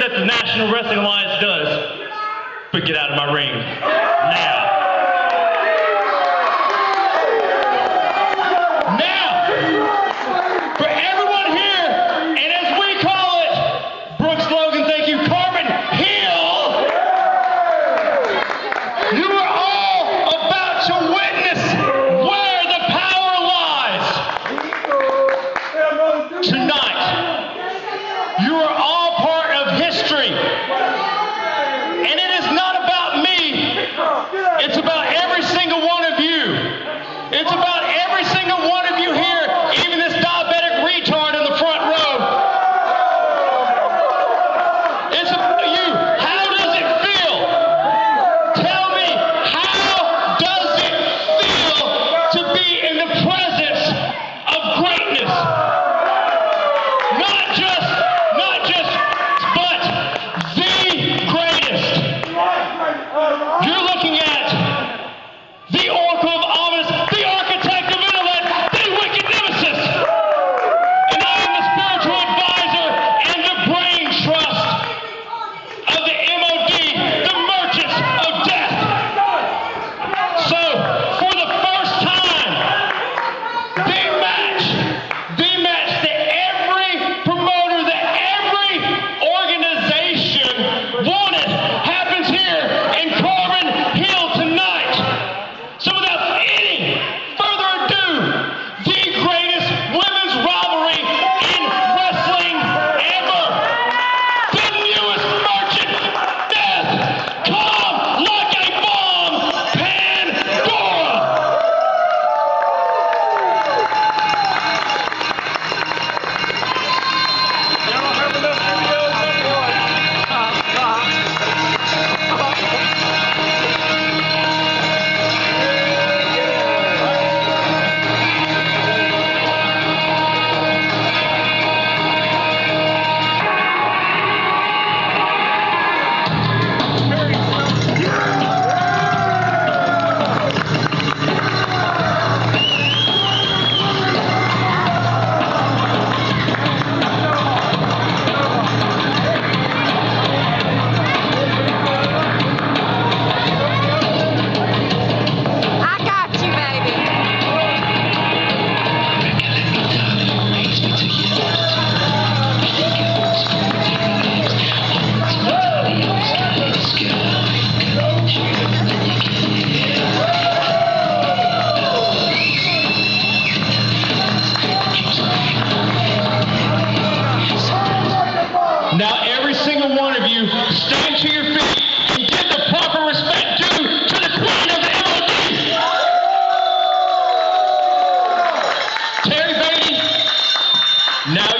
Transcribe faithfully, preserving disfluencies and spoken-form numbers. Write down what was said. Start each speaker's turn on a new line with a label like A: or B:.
A: that the National Wrestling Alliance does, but get out of my ring now. Now, for everyone here, and as we call it, Brooks Logan, thank you, Corbin Hill, you are all about to witness where the power lies. Tonight, you are all part of history. And it is not about me. It's about every single one of you. It's about every single one of you here, even this diabetic retard in the front row. It's about you. How does it feel? Tell me, how does it feel to be in the presence of greatness? Not just, not just, but the greatest. You're looking at the Oracle of Ominous, the architect of intellect, the wicked Nemesis. And I am the spiritual advisor and the brain trust of the M O D, the merchants of death. So, for the first time, the match, the match that every promoter, that every organization wanted happens here in Corbin Hill tonight. So without any further ado, the greatest women's rivalry in wrestling ever. The newest merchant death. Come like a bomb, Pandora.
B: I got you, baby.
A: Now every single one of you stand to your feet and give the proper respect due to the Queen of the M O D. Terry Beatty, now